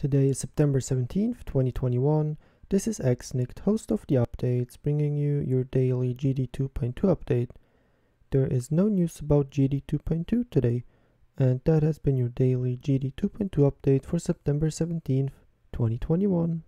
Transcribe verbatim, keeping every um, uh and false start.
Today is September seventeenth, twenty twenty-one. This is Xnict, host of the updates, bringing you your daily G D two point two update. There is no news about G D two point two today, and that has been your daily G D two point two update for September seventeenth, twenty twenty-one.